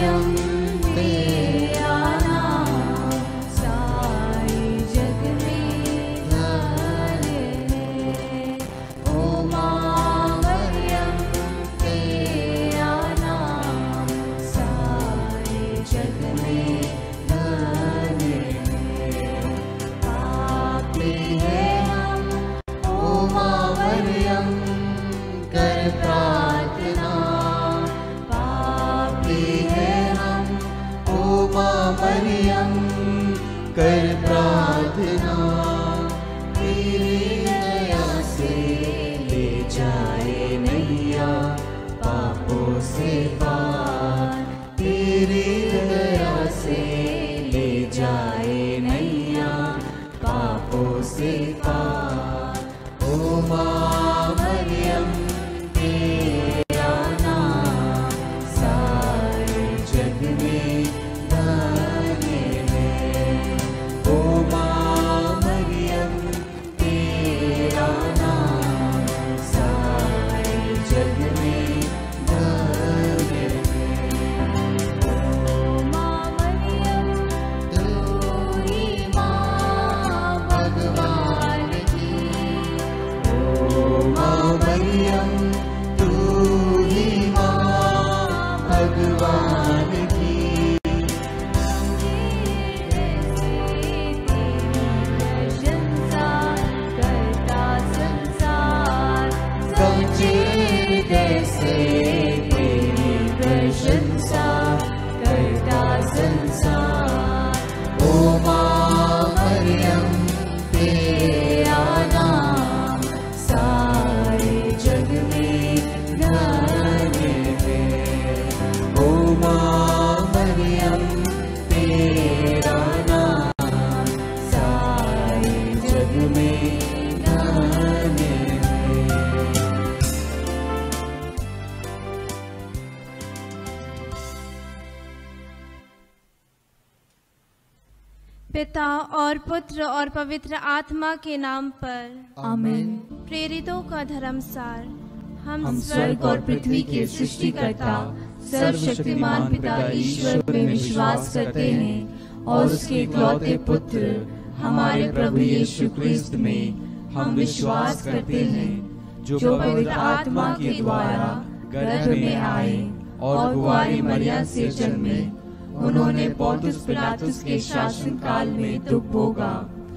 पिता और पुत्र और पवित्र आत्मा के नाम पर आमीन। प्रेरितों का धर्मसार। हम स्वर्ग और पृथ्वी के सृष्टिकर्ता सर्वशक्तिमान पिता ईश्वर में विश्वास करते हैं और उसके इकलौते पुत्र हमारे प्रभु यीशु क्रिस्त में हम विश्वास करते हैं, जो पवित्र आत्मा के द्वारा गर्भ में आए और कुंवारी मरियम से जन्मे। उन्होंने पौलुस पिलातुस के शासन काल में दुख भोगा,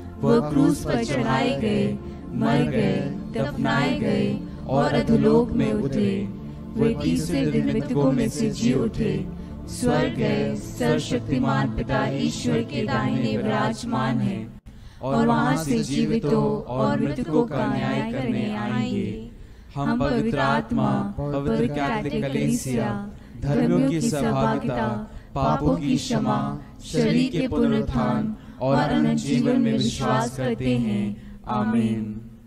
वह क्रूस पर चढ़ाए गए, मर गए, दफनाए गए और अधोलोक में उतरे। वे तीसरे दिन मृतकों में से जी उठे, स्वर्ग गए, सर्वशक्तिमान पिता ईश्वर के दाहिने विराजमान है और वहां से जीवितों और मृतकों का न्याय करने आएंगे। हम पवित्र आत्मा, पवित्र कैथोलिक कलीसिया, धर्मों की सहभागिता, पापों की क्षमा, शरीर के पुनरुत्थान और अनंत जीवन में विश्वास करते हैं। आमीन।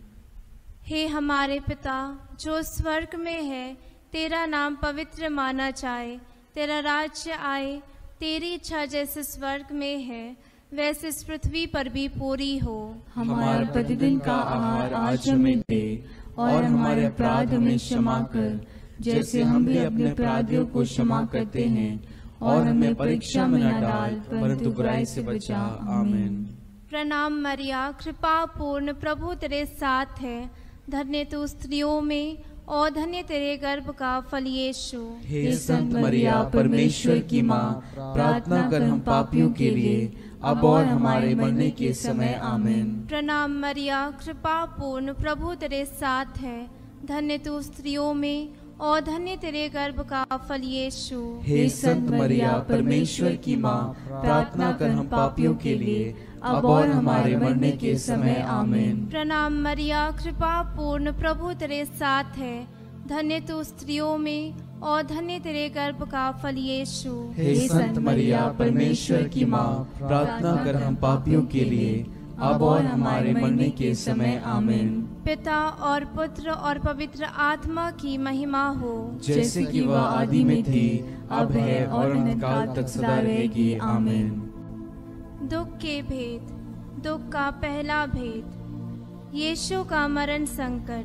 हे हमारे पिता जो स्वर्ग में है, तेरा नाम पवित्र माना जाए, तेरा राज्य आए, तेरी इच्छा जैसे स्वर्ग में है वैसे इस पृथ्वी पर भी पूरी हो। हमारा प्रतिदिन का आहार आज हमें दे और हमारे अपराध हमें क्षमा कर, जैसे हम भी अपने अपराधियों को क्षमा करते हैं, और हमें परीक्षा में न डाल परंतु बुराई से बचा। आमीन। प्रणाम मरिया, कृपा पूर्ण, प्रभु तेरे साथ है, धन्य तू स्त्रियों में और धन्य तेरे गर्भ का फल यीशु। हे संत मरिया, परमेश्वर की माँ, प्रार्थना कर हम पापियों के लिए अब और हमारे मरने के समय। आमीन। प्रणाम मरिया, कृपा पूर्ण, प्रभु तेरे साथ है, धन्य तू स्त्रियों में और धन्य तेरे गर्भ का फल यीशु। हे संत मरिया, परमेश्वर की माँ, प्रार्थना कर हम पापियों के लिए अब और हमारे मरने के समय। आमीन। प्रणाम मरिया, कृपा पूर्ण, प्रभु तेरे साथ है, धन्य तू स्त्रियों में और धन्य तेरे गर्भ का फल यीशु। हे संत मरिया, परमेश्वर की माँ, प्रार्थना कर हम पापियों के लिए अब और हमारे मरने के समय। आमीन। पिता और पुत्र और पवित्र आत्मा की महिमा हो, जैसे कि वह आदि में थी, अब है और अनंत काल तक सदा रहेगी। आमीन। दुख के भेद। दुख का पहला भेद, यीशु का मरण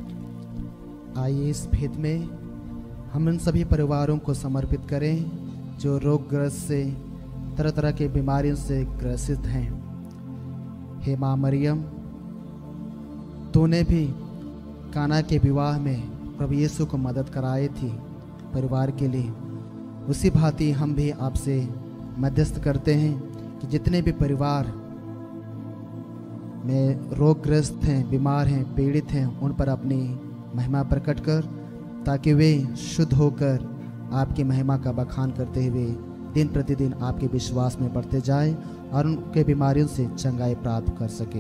संकट। आइए इस भेद में हम इन सभी परिवारों को समर्पित करें जो रोगग्रस्त से तरह तरह की बीमारियों से ग्रसित हैं। हे माँ मरियम, तूने भी काना के विवाह में प्रभु यीशु को मदद कराई थी परिवार के लिए, उसी भांति हम भी आपसे मध्यस्थ करते हैं कि जितने भी परिवार में रोगग्रस्त हैं, बीमार हैं, पीड़ित हैं, उन पर अपनी महिमा प्रकट कर, ताकि वे शुद्ध होकर आपकी महिमा का बखान करते हुए दिन प्रतिदिन आपके विश्वास में बढ़ते जाए और उनके बीमारियों से चंगाई प्राप्त कर सके।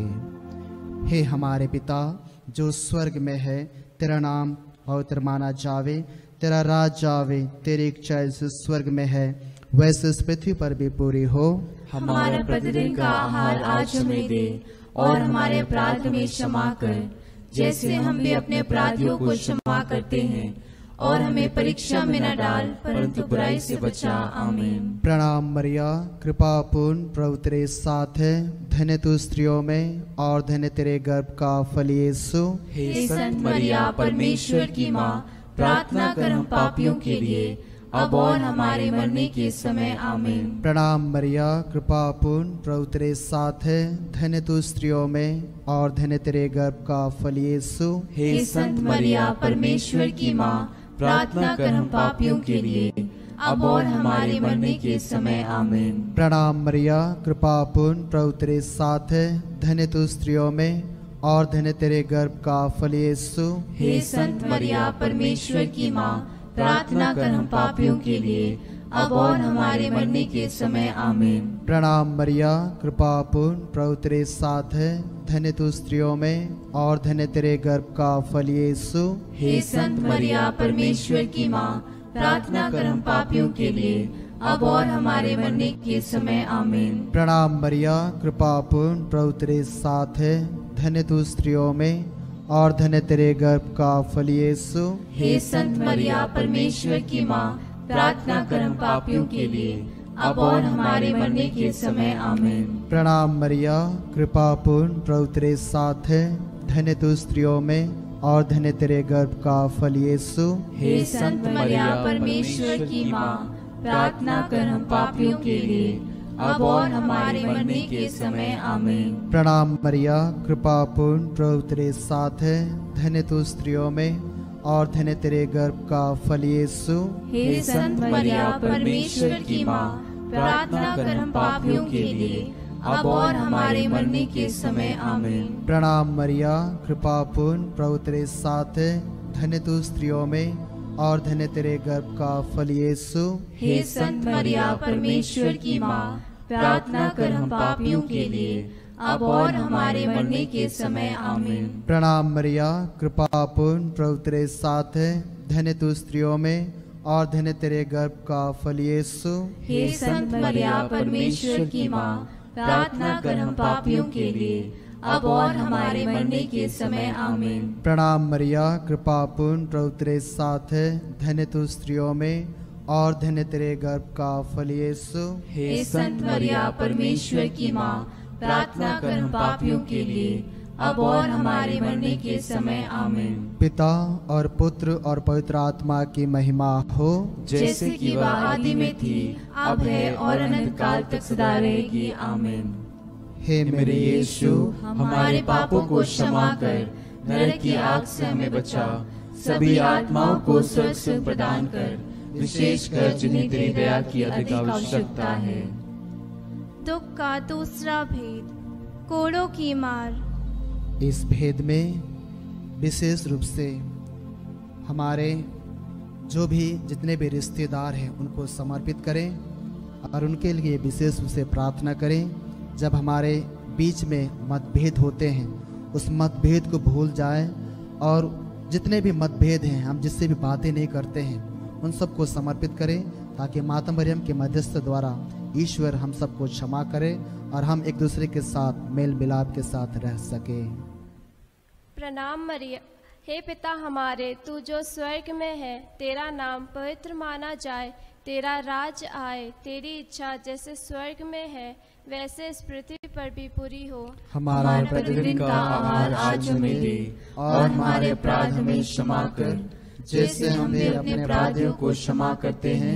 हे हमारे पिता जो स्वर्ग में है, तेरा नाम पवित्र माना जावे, तेरा राज आवे, तेरी इच्छा जैसे स्वर्ग में है वैसे इस पृथ्वी पर भी पूरी हो। हमारा प्रतिदिन का आहार आज हमें दे और हमारे अपराध में क्षमा कर, जैसे हम भी अपने अपराधियों को क्षमा करते हैं, और हमें परीक्षा में न डाल परंतु बुराई से बचा। आमीन। प्रणाम मरिया, कृपा पूर्ण, प्रभु तेरे साथ है, धन्य तू स्त्रियों में और धन्य तेरे गर्भ का फल यीशु। हे संत मरिया परमेश्वर की माँ, प्रार्थना कर हम पापियों के लिए अब और हमारे मरने के समय। आमीन। प्रणाम मरिया, कृपा पूर्ण, प्रभु तेरे साथ है, धन्य तू स्त्रियों में और धन्य तेरे गर्भ का फल यीशु। हे संत मरिया परमेश्वर की माँ, प्रार्थना कर हम पापियों के लिए अब और हमारे मरने के समय। आमीन। प्रणाम मरिया, कृपा पूर्ण, प्रभु तेरे साथ है, धन्य तू स्त्रियों में और धन्य तेरे गर्भ का फल यीशु। हे संत मरिया परमेश्वर की माँ, प्रार्थना कर हम पापियों के लिए अब और हमारे मरने के समय। आमीन। प्रणाम मरिया, कृपा पूर्ण, प्रभु तेरे साथ है, धन्य तू स्त्रियों में और धन्य तेरे गर्भ का फल यीशु। हे संत मरिया परमेश्वर की माँ, प्रार्थना कर हम पापियों के लिए अब और हमारे मरने के समय। आमीन। प्रणाम मरिया, कृपा पूर्ण, प्रभु तेरे साथ है, धन्य तू स्त्रियों में और धन्य तेरे गर्भ का फल यीशु। हे संत मरिया परमेश्वर की माँ, प्रार्थना कर हम पापियों के लिए अब और हमारे मरने के समय। आमीन। प्रणाम मरिया, कृपा पूर्ण, प्रभु तेरे साथ है, धन्य तू स्त्रियों में और धन्य तेरे गर्भ का फल यीशु। हे संत मरिया परमेश्वर की माँ, प्रार्थना कर हम पापियों के लिए अब और हमारे मरने के समय। आमीन। प्रणाम मरिया, कृपा पूर्ण, प्रभु तेरे साथ है, धन्य तू स्त्रियों में और धन्य तेरे गर्भ का फल यीशु। हे संत मरिया परमेश्वर की माँ, प्रार्थना कर हम पापियों के लिए अब और हमारे मरने के समय। आमीन। प्रणाम मरिया, कृपा पूर्ण, प्रभु तेरे साथ है, धन्य तू स्त्रियों में और धन्य तेरे गर्भ का फल यीशु। हे संत मरिया परमेश्वर की माँ, प्रार्थना कर हम पापियों के लिए अब और हमारे मरने के समय। आमीन। प्रणाम मरिया, कृपा पूर्ण, प्रभु तेरे साथ है, धन्य तू स्त्रियों में और धन्य तेरे गर्भ का फल यीशु। हे संत मरिया परमेश्वर की माँ, प्रार्थना कर हम पापियों के लिए अब और हमारे मरने के समय। आमीन। प्रणाम मरिया, कृपा पूर्ण, प्रभु तेरे साथ है, धन्य तू स्त्रियों में और धन्य तेरे गर्भ का फल यीशु। हे संत मरिया परमेश्वर की माँ, प्रार्थना कर हम पापियों के लिए अब और हमारे मरने के समय। आमीन। पिता और पुत्र और पवित्र आत्मा की महिमा हो, जैसे कि वह आदि में थी, अब है और अनंत काल तक सदा रहेगी। आमीन। हे मेरे यीशु, हमारे पापों को क्षमा कर, नरक की आग से हमें बचा, सभी आत्माओं को स्वर्ग सुख प्रदान कर, विशेषकर जिन्हें तेरी दया की अधिक आवश्यकता है। दुख का दूसरा भेद, कोड़ों की मार। इस भेद में विशेष रूप से हमारे जो भी जितने भी रिश्तेदार हैं उनको समर्पित करें और उनके लिए विशेष रूप से प्रार्थना करें। जब हमारे बीच में मतभेद होते हैं उस मतभेद को भूल जाएं और जितने भी मतभेद हैं, हम जिससे भी बातें नहीं करते हैं, उन सबको समर्पित करें ताकि माता मरियम के मध्यस्थ द्वारा ईश्वर हम सबको क्षमा करे और हम एक दूसरे के साथ मेल मिलाप के साथ रह सके। प्रणाम मरिया। हे पिता हमारे, तू जो स्वर्ग में है, तेरा नाम पवित्र माना जाए, तेरा राज आए, तेरी इच्छा जैसे स्वर्ग में है वैसे इस पृथ्वी पर भी पूरी हो। हमारा प्रतिदिन का आहार आज हमें दे और हमारे अपराध में क्षमा कर, जैसे हम भी अपने अपराधियों को क्षमा करते हैं,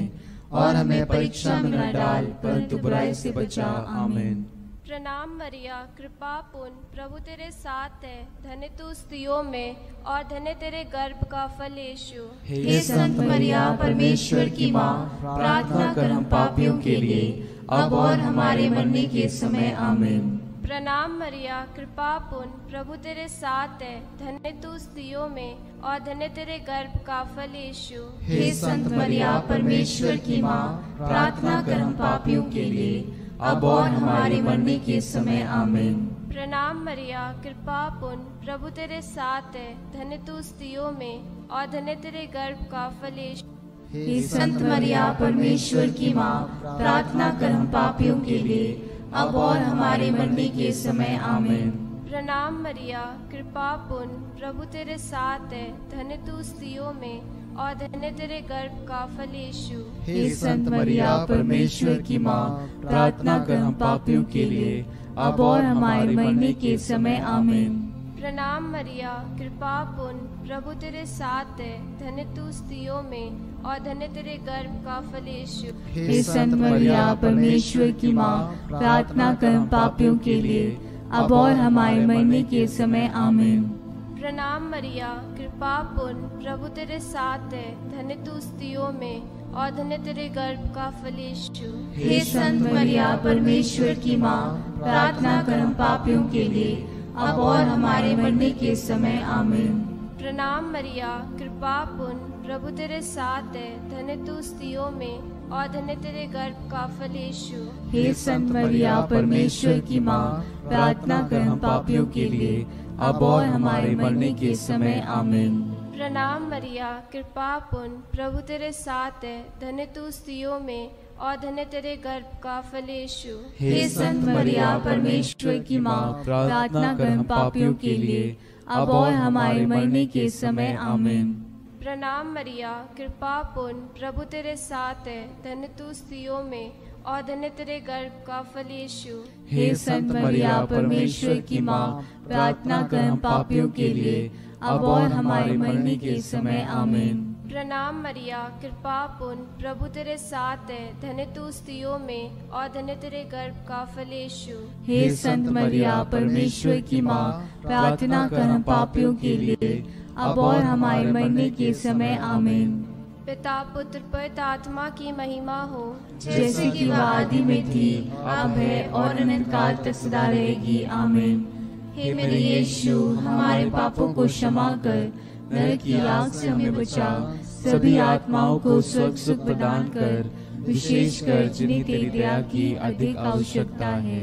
और हमें परीक्षा में न डाल, परंतु बुराई से बचा। आमीन। प्रणाम मरिया, कृपा पूर्ण, प्रभु तेरे साथ है, धन्य तू स्त्रियों में और धन्य तेरे गर्भ का फल यीशु। हे संत मरिया, परमेश्वर की माँ, प्रार्थना कर हम पापियों के लिए, अब और हमारे मरने के समय। आमीन। प्रणाम मरिया, कृपा पूर्ण, प्रभु तेरे साथ है, धन्य तू स्त्रियों में और धन्य तेरे गर्भ का फल यीशु। हे संत मरिया, परमेश्वर की माँ, प्रार्थना कर हम पापियों के लिए, अब और हमारे मरने के समय। आमीन। प्रणाम मरिया, कृपा पूर्ण, प्रभु तेरे साथ है, धन्य तू स्त्रियों में और धन्य तेरे गर्भ का फल यीशु। हे संत मरिया, परमेश्वर की माँ, प्रार्थना कर हम पापियों के लिए, अब और हमारे मरने के समय। आमीन। प्रणाम मरिया, कृपा पूर्ण, प्रभु तेरे साथ है, धन्य तू स्त्रियों में और धन्य तेरे गर्भ का फल यीशु। हे संत मरिया, परमेश्वर की माँ, प्रार्थना कर हम पापियों के लिए, अब और हमारे मरने के समय। आमीन। प्रणाम मरिया, कृपा पूर्ण, प्रभु तेरे साथ है, धन्य तू स्त्रियों में और धन्य तेरे गर्भ का फल यीशु। हे संत मरिया, परमेश्वर की माँ, प्रार्थना कर हम पापियों के लिए, अब और हमारे मरने के समय। आमीन। प्रणाम मरिया, कृपा पूर्ण, प्रभु तेरे साथ है, धन्य तू स्त्रियों में और धन्य तेरे गर्भ का फल यीशु। हे संत मरिया, परमेश्वर की माँ, प्रार्थना कर हम पापियों के लिए, अब और हमारे मरने के समय। आमीन। प्रणाम मरिया, कृपा पूर्ण, प्रभु तेरे साथ है, धन्य तू स्त्रियों में और धन्य तेरे गर्भ का फल यीशु। हे संत मरिया, परमेश्वर की माँ, प्रार्थना कर हम पापियों के लिए, अब और हमारे मरने के समय। आमीन। प्रणाम मरिया, कृपा पूर्ण, प्रभु तेरे साथ है, धन्य तू स्त्रियों में और धन्य तेरे गर्भ का फल यीशु। हे संत मरिया, परमेश्वर की माँ, प्रार्थना कर हम पापियों के लिए, अब और हमारे मरने के समय। आमीन। प्रणाम मरिया, कृपा पूर्ण, प्रभु तेरे साथ है, धन्य तू स्त्रियों में और धन्य तेरे गर्भ का फल यीशु। हे संत मरिया, परमेश्वर की माँ, प्रार्थना कर हम पापियों के लिए, अब और हमारे मरने के समय। आमीन। प्रणाम मरिया, कृपा पूर्ण, प्रभु तेरे साथ है, धन्य तू स्त्रियों में और धन्य तेरे गर्भ का फल यीशु। हे संत मरिया, परमेश्वर की माँ, प्रार्थना कर हम पापियों के लिए, अब और हमारे मरने के समय। आमीन। पिता पुत्र पवित्र आत्मा की महिमा हो, जैसे कि वह आदि में थी, अब है और अनंत काल तक सदा रहेगी। आमीन। हे मेरे यीशु, हमारे पापों को क्षमा कर, नरक की आग से हमें बचा, सभी आत्माओं को स्वर्ग सुख प्रदान कर, विशेषकर जिन्हें तेरी दया की अधिक आवश्यकता है।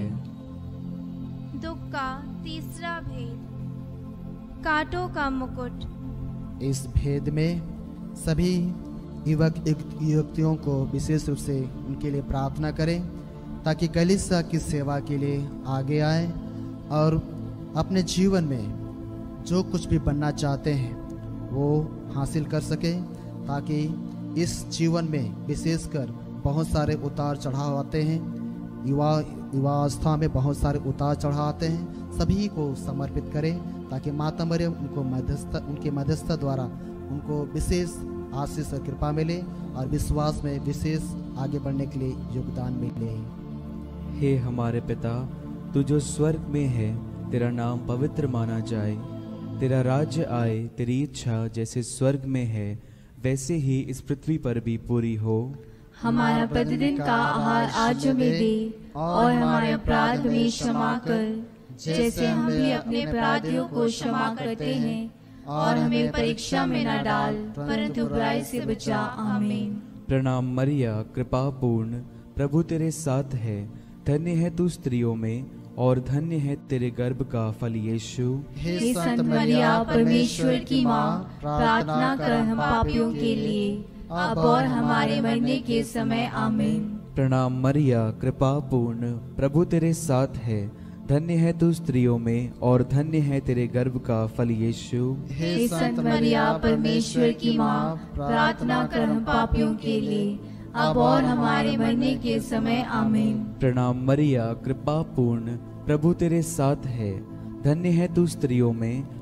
दुख का तीसरा भेद, कांटों का मुकुट। इस भेद में सभी युवक युवतियों को विशेष रूप से उनके लिए प्रार्थना करें, ताकि कलीसिया की सेवा के लिए आगे आए और अपने जीवन में जो कुछ भी बनना चाहते हैं वो हासिल कर सके, ताकि इस जीवन में विशेषकर बहुत सारे उतार चढ़ाव आते हैं। युवावस्था में बहुत सारे उतार चढ़ाव आते हैं। सभी को समर्पित करें, ताकि माता मरियम उनके मध्यस्थता द्वारा उनको विशेष आशीष और कृपा मिले और विश्वास में विशेष आगे बढ़ने के लिए योगदान मिले। हे हमारे पिता, तू जो स्वर्ग में है, तेरा नाम पवित्र माना जाए, तेरा राज्य आए, तेरी इच्छा जैसे स्वर्ग में है वैसे ही इस पृथ्वी पर भी पूरी हो। हमारा प्रतिदिन का आहार आज हमें दे, और हमारे अपराध में क्षमा कर, जैसे हम भी अपने अपराधियों को क्षमा करते हैं, और हमें परीक्षा में न डाल, परंतु बुराई से बचा। आमीन। प्रणाम मरिया, कृपा पूर्ण, प्रभु तेरे साथ है, धन्य है तू स्त्रियों में और धन्य है तेरे गर्भ का फल यीशु। हे संत मरिया, परमेश्वर की माँ, प्रार्थना कर हम पापियों के लिए, अब और हमारे मरने के समय। आमीन। प्रणाम मरिया, कृपा पूर्ण, प्रभु तेरे साथ है, धन्य है तू स्त्रियों में और धन्य है तेरे गर्भ का फल यीशु। हे संत मरिया, परमेश्वर की माँ, प्रार्थना कर हम पापियों के लिए, अब और हमारे मरने के समय। आमीन। प्रणाम मरिया, कृपा पूर्ण, प्रभु तेरे साथ है, धन्य है तू स्त्रियों में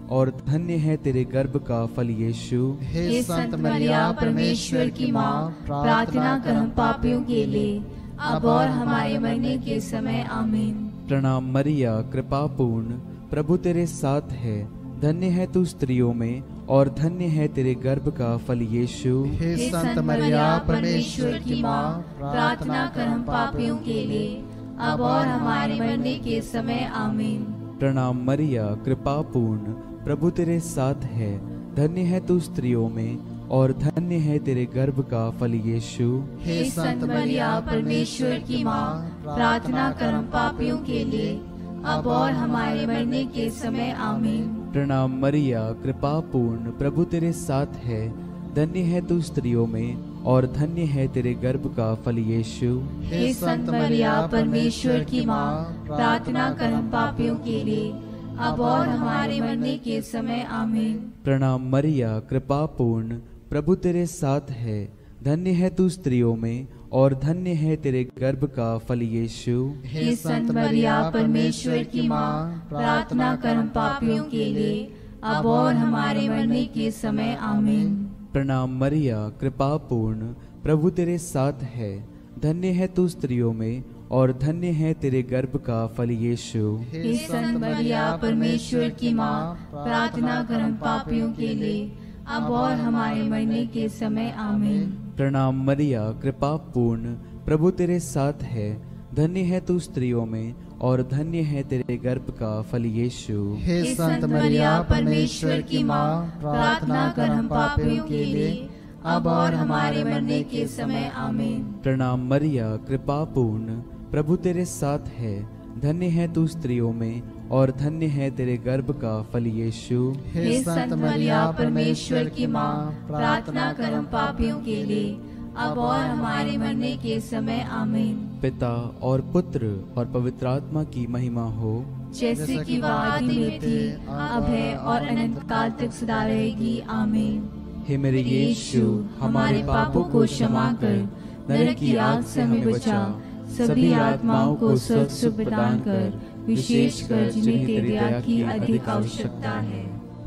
और धन्य है तेरे गर्भ का फल यीशु। हे संत मरिया परमेश्वर की माँ, प्रार्थना कर हम पापियों के लिए, अब और हमारे मरने के समय आमीन। प्रणाम मरिया, कृपा पूर्ण, प्रभु तेरे साथ है, धन्य है तू स्त्रियों में और धन्य है तेरे गर्भ का फल यीशु। हे संत मरिया परमेश्वर की माँ, प्रार्थना कर हम पापियों के लिए, अब और हमारे मरने के समय आमीन। प्रणाम मरिया, कृपा पूर्ण, प्रभु तेरे साथ है, धन्य है तू स्त्रियों में और धन्य है तेरे गर्भ का फल यीशु। हे संत मरिया परमेश्वर की माँ, प्रार्थना कर हम पापियों के लिए, अब और हमारे मरने के समय आमीन। प्रणाम मरिया, कृपा पूर्ण, प्रभु तेरे साथ है, धन्य है तू स्त्रियों में और धन्य है तेरे गर्भ का फल यीशु। हे संत मरिया परमेश्वर की माँ, प्रार्थना कर हम पापियों के लिए, अब और हमारे मरने के समय आमीन। प्रणाम मरिया, कृपा पूर्ण, प्रभु तेरे साथ है, धन्य है तू स्त्रियों में और धन्य है तेरे गर्भ का फल यीशु। हे संत मरिया परमेश्वर की माँ, प्रार्थना कर हम पापियों के लिए, अब और हमारे मरने के समय आमीन। प्रणाम मरिया, कृपा पूर्ण, प्रभु तेरे साथ है, धन्य है तू स्त्रियों में और धन्य है तेरे गर्भ का फल यीशु। हे संत मरिया परमेश्वर की माँ, प्रार्थना कर हम पापियों के लिए, अब और हमारे मरने के समय आमीन। प्रणाम मरिया, कृपा पूर्ण, प्रभु तेरे साथ है, धन्य है तू स्त्रियों में और धन्य है तेरे गर्भ का फल यीशु। हे संत मरिया परमेश्वर की माँ, प्रार्थना कर हम पापियों के लिए, अब और हमारे मरने के समय आमीन। प्रणाम मरिया, कृपा पूर्ण, प्रभु तेरे साथ है, धन्य है तू स्त्रियों में और धन्य है तेरे गर्भ का फल यीशु। हे संत मरिया परमेश्वर की माँ, प्रार्थना कर हम पापियों के लिए, अब और हमारे मरने के समय आमीन। पिता और पुत्र और पवित्र आत्मा की महिमा हो, जैसे कि वह आदि में थी, अब है और अनंत काल तक सदा रहेगी आमीन। हे मेरे यीशु, हमारे पापों को क्षमा कर, नरक की आग से हमें बचा, सभी आत्माओं को स्वर्ग सुख प्रदान कर, विशेषकर जिन्हें तेरी दया की अधिक आवश्यकता है।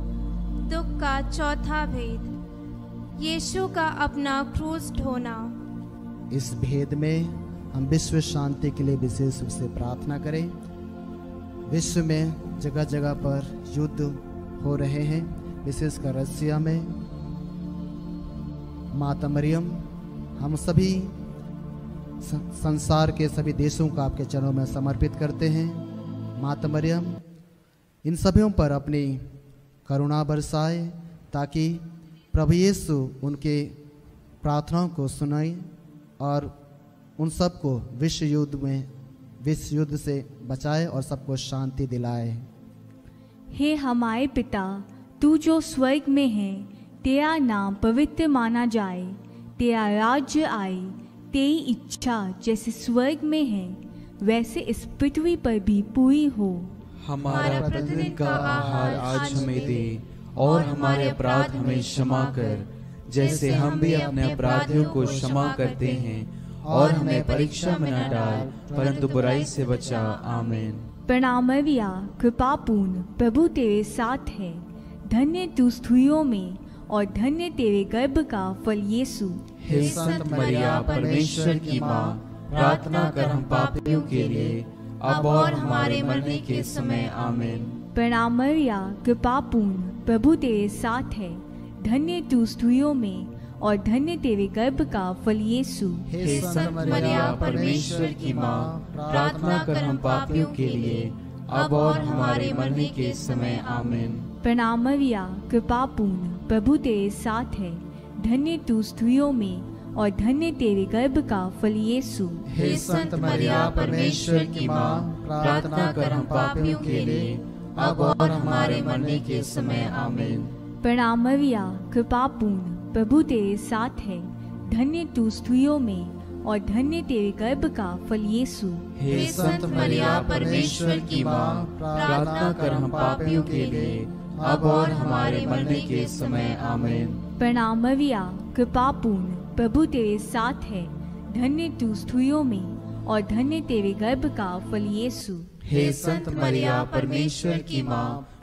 दुख का चौथा भेद, यीशु का अपना क्रूस ढोना। इस भेद में हम विश्व शांति के लिए विशेष रूप से प्रार्थना करें। विश्व में जगह जगह पर युद्ध हो रहे हैं, विशेषकर रसिया में। माता मरियम, हम सभी संसार के सभी देशों को आपके चरणों में समर्पित करते हैं। माता मरियम, इन सभी पर अपनी करुणा बरसाए, ताकि प्रभु यीशु उनके प्रार्थनाओं को सुनाए और उन सबको विश्व युद्ध से बचाए और सबको शांति दिलाए। हे हमारे पिता, तू जो स्वर्ग में है, तेरा नाम पवित्र माना जाए, तेरा राज्य आए, तेरी इच्छा जैसे स्वर्ग में है वैसे इस पृथ्वी पर भी पूरी हो। हमारा प्रतिदिन का आहार आज हमें दे और हमारे अपराध हमें क्षमा कर, जैसे हम भी अपने अपराधियों को क्षमा करते हैं, और हमें परीक्षा में न डाल परंतु बुराई से बचा। आमीन। प्रणाम मरिया, कृपा पूर्ण, प्रभु तेरे साथ है, धन्य तू स्त्रियों में और धन्य तेरे गर्भ का फल यीशु। हे संत मरिया परमेश्वर की माँ, प्रार्थना कर हम पापियों के लिए, अब और हमारे मरने के समय। आमीन। प्रणाम मरिया, कृपा पूर्ण, प्रभु तेरे साथ है, धन्य तू स्त्रियों में और धन्य तेरे गर्भ का फल यीशु। हे संत मरिया परमेश्वर की माँ, प्रार्थना कर हम पापियों के लिए, अब और हमारे मरने के समय। आमीन। प्रणाम मरिया, कृपा पूर्ण, प्रभु तेरे साथ है, धन्य तू स्त्रियों में और धन्य तेरे गर्भ का फल यीशु। हे संत मरिया परमेश्वर की माँ, प्रार्थना कर हम पापियों के लिए, अब और हमारे मरने के समय। आमीन। प्रणाम मरिया, कृपा पूर्ण, प्रभु तेरे साथ है, धन्य तू स्त्रियों में और धन्य तेरे गर्भ का फल यीशु। हे संत मरिया परमेश्वर की माँ, प्रार्थना कर हम पापियों के लिए, अब और हमारे मरने के समय। आमीन। प्रणाम मरिया, कृपा पूर्ण, प्रभु तेरे साथ है, धन्य तू स्त्रियों में और धन्य तेरे गर्भ का फल यीशु। हे संत मरिया परमेश्वर की माँ,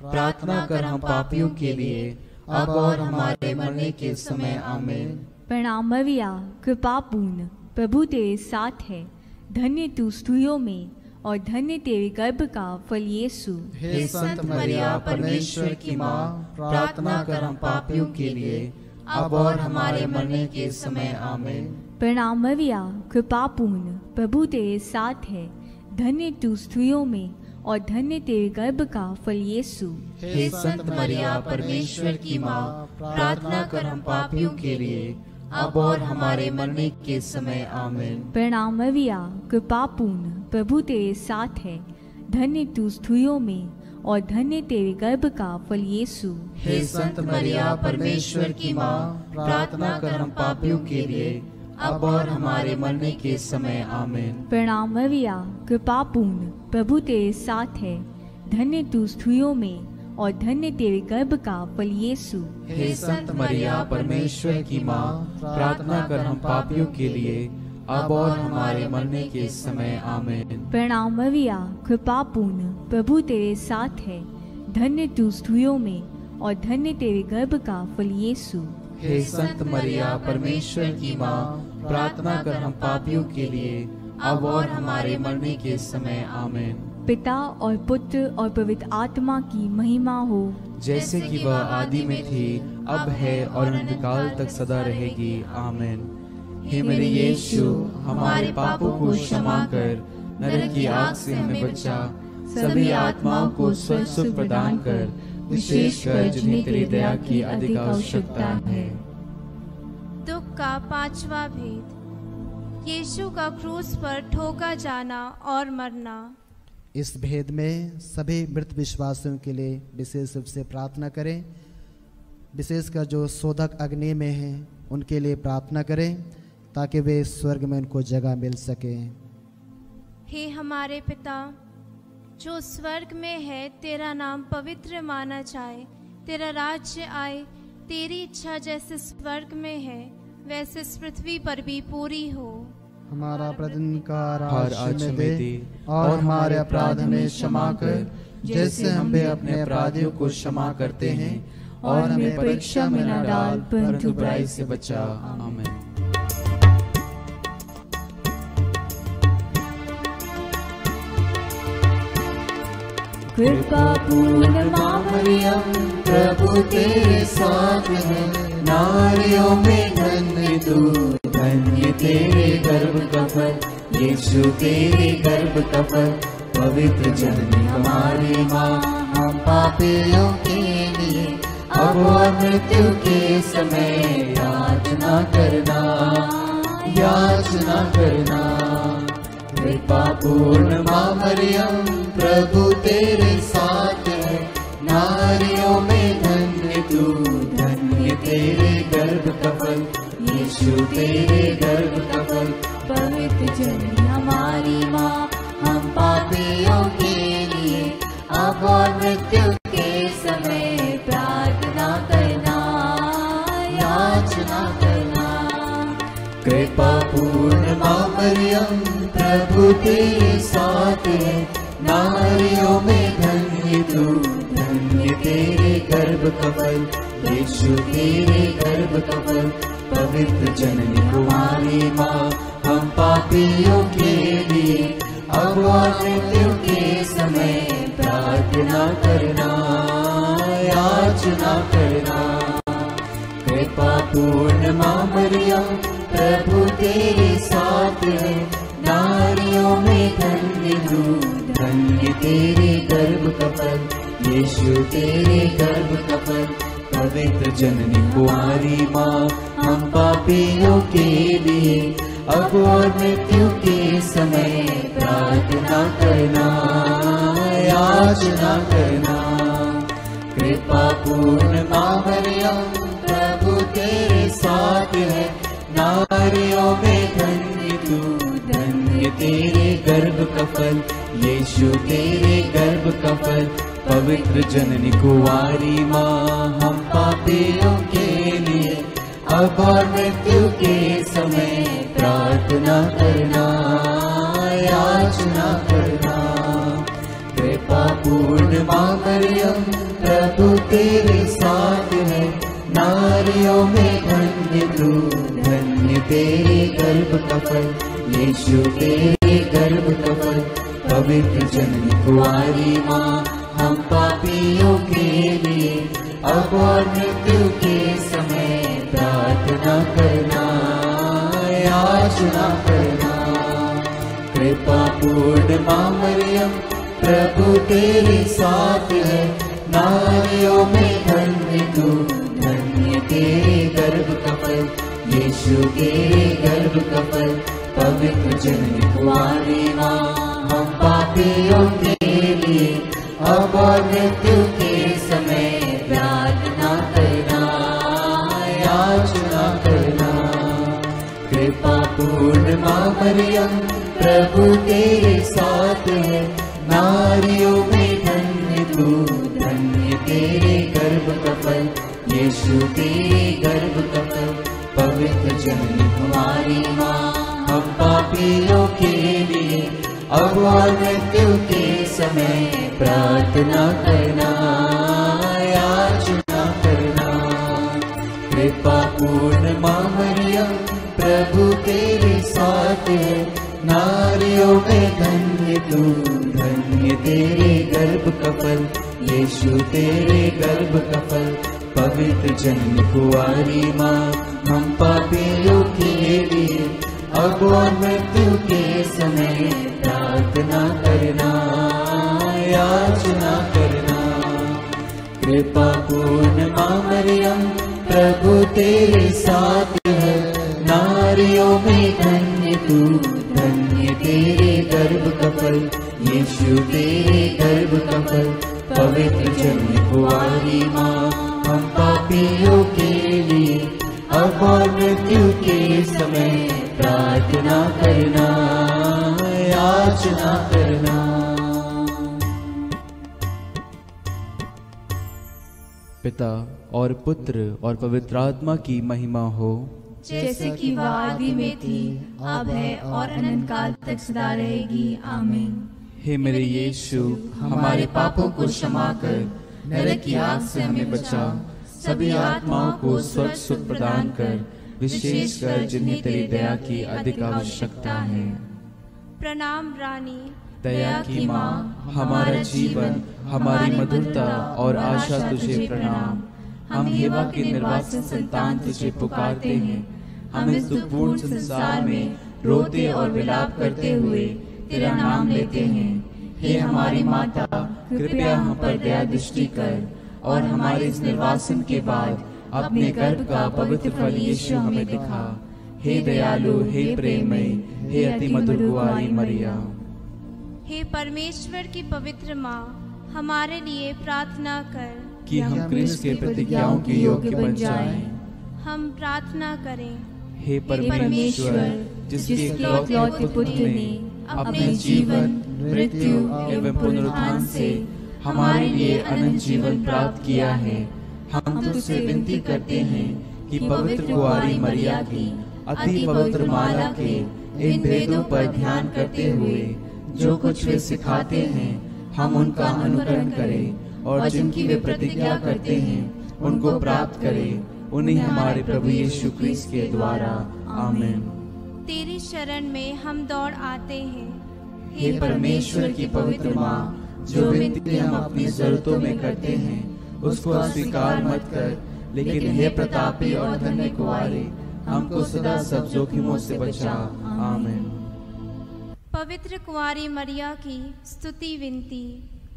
प्रार्थना कर हम पापियों के लिए अब और हमारे मरने के समय आमीन। प्रणाम मरिया, कृपा पूर्ण, प्रभु तेरे साथ है। धन्य तू स्त्रियों में और धन्य तेरे गर्भ का फल यीशु। हे संत मरिया, परमेश्वर की माँ, प्रार्थना कर हम पापियों के लिए अब और हमारे मरने के समय आमीन। प्रणाम मरिया, कृपा पूर्ण, प्रभु तेरे साथ है। धन्य तू स्त्रियों में और धन्य तेरे गर्भ का फल यीशु। हे संत मरिया, परमेश्वर की माँ, प्रार्थना कर हम पापियों के लिए अब और हमारे मरने के समय आमीन। प्रणाम मरिया, कृपा पूर्ण, प्रभु तेरे साथ है। धन्य तू स्त्रियों में और धन्य तेरे गर्भ का फल यीशु। हे संत मरिया, परमेश्वर की माँ, प्रार्थना कर हम पापियों के लिए अब और हमारे मरने के समय आमीन। प्रणाम मरिया, कृपा पूर्ण, प्रभु तेरे साथ है। धन्य तू स्त्रियों में और धन्य तेरे गर्भ का फल यीशु। हे संत मरिया, परमेश्वर की माँ, प्रार्थना कर हम पापियों के लिए अब और हमारे मरने के समय आमीन। प्रणाम मरिया, कृपा पूर्ण, प्रभु तेरे साथ है। धन्य तू स्त्रियों में और धन्य तेरे गर्भ का फल यीशु। हे संत मरिया, परमेश्वर की माँ, प्रार्थना कर हम पापियों के लिए अब और हमारे मरने के समय आमीन। पिता और पुत्र और पवित्र आत्मा की महिमा हो, जैसे कि वह आदि में थी, अब है और अनंतकाल तक सदा रहेगी। आमीन। हे मेरे यीशु, हमारे पापों को क्षमा कर, नरक की आग से हमें बचा, सभी आत्माओं को स्वर्ग सुख प्रदान कर, विशेषकर जिन्हें तेरी दया की अधिक आवश्यकता है। दुख का पांचवा भेद, यीशु का क्रूस पर ठोका जाना और मरना। इस भेद में सभी मृत विश्वासियों के लिए विशेष रूप से प्रार्थना करें। विशेषकर जो शोधक अग्नि में हैं उनके लिए प्रार्थना करें ताकि वे स्वर्ग में उनको जगह मिल सके। हे हमारे पिता जो स्वर्ग में है, तेरा नाम पवित्र माना जाए, तेरा राज्य आए, तेरी इच्छा जैसे स्वर्ग में है वैसे इस पृथ्वी पर भी पूरी हो। हमारा प्रतिदिन का आहार आज हमें दे और हमारे अपराध हमें क्षमा कर, जैसे हम भी अपने अपराधियों को क्षमा करते हैं, और हमें परीक्षा में न डाल परंतु बुराई से बचा। आमीन। कृपा पूर्ण माँ मरियम, प्रभु तेरे साथ है, नारियों में धन्य तू, धन्य तेरे गर्भ का फल, यीशु तेरे गर्भ का फल। पवित्र जननी हमारी माँ, हम पापियों के लिए अब और मृत्यु के समय याचना करना, याचना करना। कृपा पूर्ण माँ मरियम, प्रभु तेरे साथ है, नारियों में धन्य तू, धन्य तेरे गर्भ का फल, यीशु तेरे गर्भ का फल। पवित्र जननी हमारी माँ, हम पापियों के लिए अब और मृत्यु के समय प्रार्थना करना, याचना करना। कृपा पूर्ण माँ मरियम, प्रभु तेरे साथ है, नारियों में धन्य तू, धन्य तेरे गर्भ का फल, यीशु तेरे गर्भ का फल। पवित्र जननी हमारी माँ, हम पापियों के लिए अब और मृत्यु के समय प्रार्थना करना, याचना करना। कृपा पूर्ण माँ मरियम, प्रभु तेरे साथ है, नारियों में धन्य तू, धन्य तेरे गर्भ का फल, यीशु तेरे गर्भ का फल। पवित्र जननी कुंवारी माँ, हम पापियों के लिए अब और मृत्यु के समय प्रार्थना करना, याचना करना। कृपा पूर्ण माँ मरियम, प्रभु तेरे साथ है, नारियों में धन्य तू, धन्य तेरे गर्भ का फल, यीशु तेरे गर्भ का फल। पवित्र जननी कुंवारी माँ, हम पापियों के लिए अब और मृत्यु के समय प्रार्थना करना, याचना करना। कृपा पूर्ण माँ मरियम, प्रभु तेरे साथ है, नारियों में धन्य तू, धन्य तेरे गर्भ का फल, यीशु तेरे गर्भ का फल। पवित्र जननी कुंवारी माँ, हम पापियों के लिए अब और मृत्यु के समय प्रार्थना करना, याचना करना। कृपा पूर्ण माँ मरियम, प्रभु तेरे साथ है, नारियों में धन्य तू, धन्य तेरे गर्भ का फल, यीशु तेरे गर्भ का फल। पवित्र जननी कुंवारी माँ, हम पापियों के लिए अब और मृत्यु के समय प्रार्थना करना, याचना करना। कृपा पूर्ण माँ मरियम, प्रभु तेरे साथ है, नारियों में धन्य तू, धन्य तेरे गर्भ का फल, यीशु तेरे गर्भ का फल। पवित्र जननी कुंवारी माँ, हम पापियों के लिए अब और मृत्यु के समय प्रार्थना करना, याचना करना। कृपा पूर्ण माँ मरियम, प्रभु तेरे साथ है, नारियों में धन्य तू, धन्य तेरे गर्भ का फल, यीशु तेरे गर्भ का फल। पवित्र जननी कुंवारी माँ, हम पापियों के लिए अब और मृत्यु के समय प्रार्थना करना, याचना करना। कृपा पूर्ण माँ मरियम, प्रभु तेरे साथ है, नारियों में धन्य तू, धन्य तेरे गर्भ का फल, यीशु तेरे गर्भ का फल। पवित्र जननी कुंवारी माँ, हम पापियों के लिए अब और मृत्यु के समय प्रार्थना करना, याचना करना। पिता और पुत्र और पवित्र आत्मा की महिमा हो, जैसे कि वह आदि में थी, अब है और अनंत काल तक सदा रहेगी। आमीन। हे मेरे यीशु, हमारे पापों को क्षमा कर, नरक की आग से हमें बचा, सभी आत्माओं को स्वर्ग सुख प्रदान कर, विशेषकर जिन्हें तेरी दया की अधिक आवश्यकता है। प्रणाम रानी, दया की माँ, हमारा जीवन, हमारी मधुरता और आशा तुझे प्रणाम। हम हेवा के निर्वासित संतान तुझे पुकारते हैं। हम इस दुखपूर्ण संसार में रोते और विलाप करते हुए तेरा नाम लेते हैं। हे हमारी माता, कृपया हम पर दया दृष्टि कर और हमारे इस निर्वासन के बाद अपने गर्भ का पवित्र फल यीशु हमें दिखा। हे दयालु, हे प्रेममय, हे अति मधुर कुंवारी मरिया। हे परमेश्वर की पवित्र माँ, हमारे लिए प्रार्थना कर कि हम क्रिस्त के प्रतिज्ञाओं के योग्य बन जाएं। हम प्रार्थना करें। हे परमेश्वर, जिसके इकलौते पुत्र ने अपने जीवन, मृत्यु एवं पुनरुत्थान से हमारे लिए अनंत जीवन प्राप्त किया है, हम तुझसे विनती करते हैं कि पवित्र कुंवारी मरिया की अति पवित्र माला के इन भेदों पर ध्यान करते हुए जो कुछ वे सिखाते हैं, हम उनका अनुकरण करें और जिनकी वे प्रतिज्ञा करते हैं उनको प्राप्त करें। उन्हीं हमारे प्रभु यीशु क्रिस्त के द्वारा। आमीन। तेरी शरण में हम दौड़ आते हैं। हे परमेश्वर की पवित्र माँ, जो विनती हम अपनी जरूरतों में करते हैं उसको अस्वीकार मत कर, लेकिन हे प्रतापी और धन्य कुंवारी, हमको सदा सब जोखिमों से बचा। आमीन। पवित्र कुंवारी मरिया की स्तुति विनती।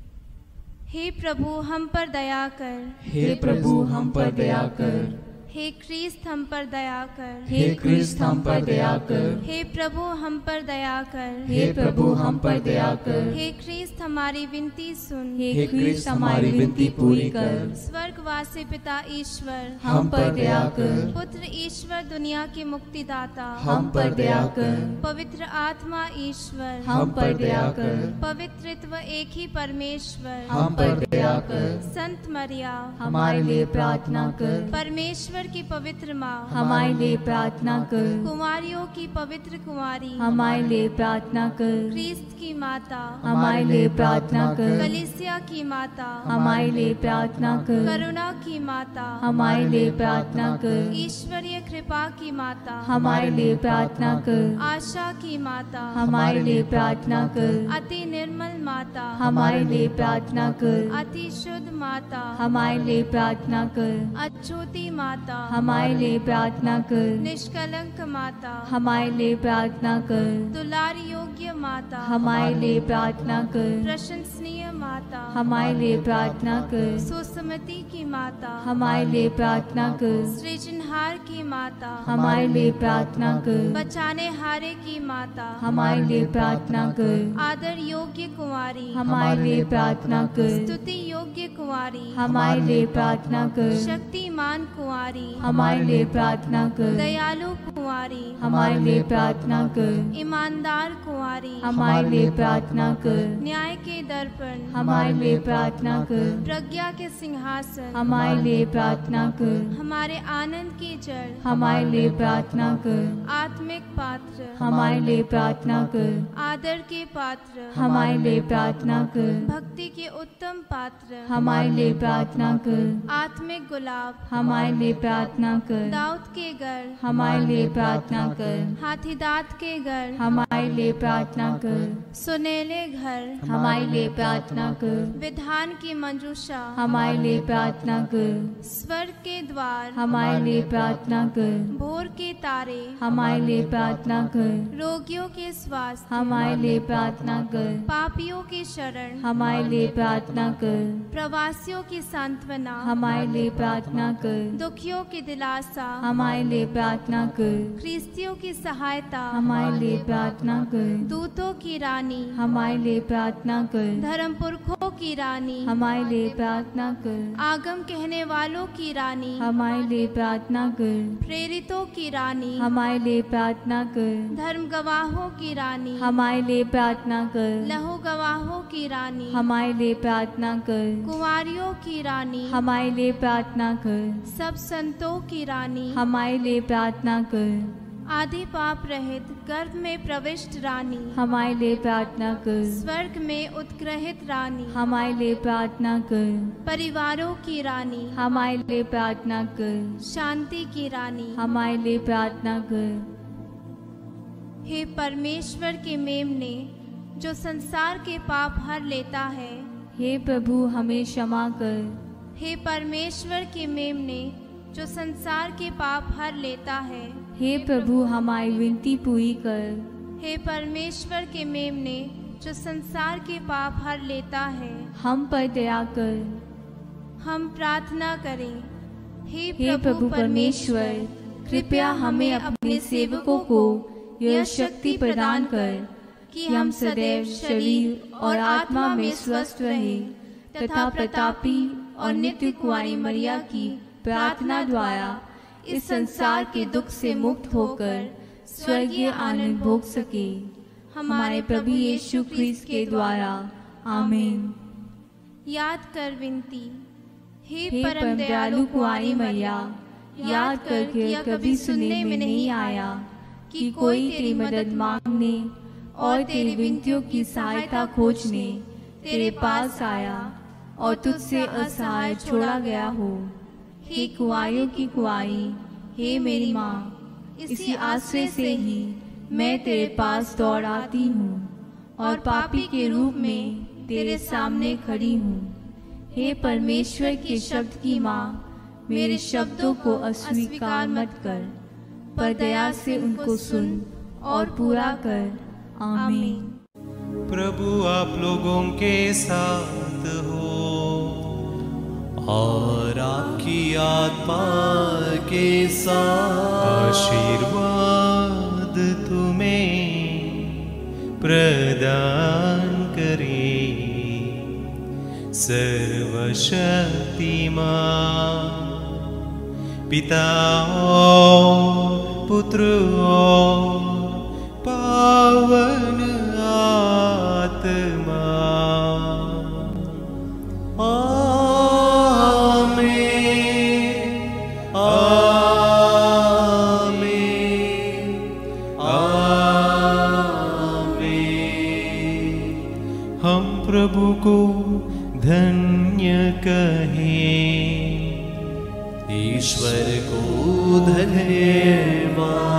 हे प्रभु, हम पर दया कर। हे प्रभु, हम पर दया कर। हे क्रिस्त, हम पर दया कर। हे क्रिस्त, हम पर दया कर। हे प्रभु, हम पर दया कर। हे प्रभु, हम पर दया कर। हे क्रिस्त, हमारी विनती सुन। हे क्रिस्त, हमारी विनती पूरी कर। स्वर्गवासी पिता ईश्वर, हम पर दया कर। पुत्र ईश्वर, दुनिया के मुक्तिदाता, हम पर दया कर। पवित्र आत्मा ईश्वर, हम पर दया कर। पवित्रत्व एक ही परमेश्वर, हम पर दया कर। संत मरिया, हमारे लिए प्रार्थना कर। परमेश्वर की पवित्र माँ, हमारे लिए प्रार्थना कर। कुमारियों की पवित्र कुमारी, हमारे लिए प्रार्थना कर। क्रिस्त की माता, हमारे लिए प्रार्थना कर। कलीसिया की माता, हमारे लिए प्रार्थना कर। करुणा की माता, हमारे लिए प्रार्थना कर। ईश्वरीय कृपा की माता, हमारे लिए प्रार्थना कर। आशा की माता, हमारे लिए प्रार्थना कर। अति निर्मल माता, हमारे लिए प्रार्थना कर। अति शुद्ध माता, हमारे लिए प्रार्थना कर। अछूती माता, हमारे लिए प्रार्थना कर। निष्कलंक माता, हमारे लिए प्रार्थना कर। दुलार योग्य माता, हमारे लिए प्रार्थना कर। प्रशंसनीय माता, हमारे लिए प्रार्थना कर। सुसमति की माता, हमारे लिए प्रार्थना कर। सृजनहार की माता, हमारे लिए प्रार्थना कर। बचाने हारे की माता, हमारे लिए प्रार्थना कर। आदर योग्य कुंवारी, हमारे लिए प्रार्थना कर। स्तुति योग्य कुंवारी, हमारे लिए प्रार्थना कर। शक्तिमान कुंवारी, हमारे लिए प्रार्थना कर। दयालु कुंवारी, हमारे लिए प्रार्थना कर। ईमानदार कुंवारी, हमारे लिए प्रार्थना कर। न्याय के दर्पण, हमारे लिए प्रार्थना कर। प्रज्ञा के सिंहासन, हमारे लिए प्रार्थना कर। हमारे आनंद की जड़, हमारे लिए प्रार्थना कर। आत्मिक पात्र, हमारे लिए प्रार्थना कर। आदर के पात्र, हमारे लिए प्रार्थना कर। भक्ति के उत्तम पात्र, हमारे लिए प्रार्थना कर। आत्मिक गुलाब, हमारे लिए प्रार्थना कर। दाऊद के घर, हमारे लिए प्रार्थना कर। हाथी दांत के घर, हमारे लिए प्रार्थना कर। सुनेले घर, हमारे लिए प्रार्थना कर। विधान की मंजूषा, हमारे लिए प्रार्थना कर। स्वर्ग के द्वार, हमारे लिए प्रार्थना कर। भोर के तारे, हमारे लिए प्रार्थना कर। रोगियों के स्वास्थ्य, हमारे लिए प्रार्थना कर। पापियों की शरण, हमारे लिए प्रार्थना कर। प्रवासियों की सांत्वना, हमारे लिए प्रार्थना कर। दुखियों की दिलासा, हमारे लिए प्रार्थना कर। ख्रिस्तियों की सहायता, हमारे लिए प्रार्थना कर। दूतों की रानी, हमारे लिए प्रार्थना कर। धर्म पुरखों की रानी, हमारे लिए प्रार्थना कर। आगम कहने वालों की रानी, हमारे लिए प्रार्थना कर। प्रेरितों की रानी, हमारे लिए प्रार्थना कर। धर्म गवाहों की रानी, हमारे लिए प्रार्थना कर। लहू गवाहों की रानी, हमारे लिए प्रार्थना कर। कुंवारियों की रानी, हमारे लिए प्रार्थना कर। सब संतों की रानी, हमारे लिए प्रार्थना कर। आदि पाप रहित गर्भ में प्रविष्ट रानी, हमारे लिए प्रार्थना कर। स्वर्ग में उत्ग्रहित रानी, हमारे लिए प्रार्थना कर। परिवारों की रानी, हमारे लिए प्रार्थना कर। शांति की रानी, हमारे लिए प्रार्थना कर। हे परमेश्वर के मेमने, जो संसार के पाप हर लेता है, हे प्रभु हमें क्षमा कर। हे परमेश्वर के मेमने, जो संसार के पाप हर लेता है, हे प्रभु हमारी विनती पूरी कर। हे परमेश्वर के मेमने, जो संसार के पाप हर लेता है, हम पर दया कर। हम प्रार्थना करें। हे प्रभु परमेश्वर, कृपया हमें अपने सेवकों को यह शक्ति प्रदान कर कि हम सदैव शरीर और आत्मा में स्वस्थ रहें तथा प्रतापी और नित्य कुंवारी मरिया की प्रार्थना द्वारा इस संसार के दुख से मुक्त होकर स्वर्गीय आनंद भोग सके, हमारे प्रभु यीशु ख्रीस्त के द्वारा। आमीन। याद कर विनती। हे हे परम परम दयालु कुंवारी मरिया, याद करके यह कभी सुनने में नहीं आया कि कोई तेरी मदद मांगने और तेरी विनतियों की सहायता खोजने तेरे पास आया और तुझसे असहाय छोड़ा गया हो। हे कुंवारियों की कुंवारी, हे मेरी माँ, इसी आश्रय से ही मैं तेरे पास दौड़ आती हूँ और पापी के रूप में तेरे सामने खड़ी हूँ। हे परमेश्वर के शब्द की माँ, मेरे शब्दों को अस्वीकार मत कर, पर दया से उनको सुन और पूरा कर। आमीन। प्रभु आप लोगों के साथ हो और आपकी आत्मा के साथ। आशीर्वाद तुम्हें प्रदान करे सर्वशक्तिमान पिता और पुत्र और पावन आत्मा। आमीन। ईश्वर को धन्यवाद।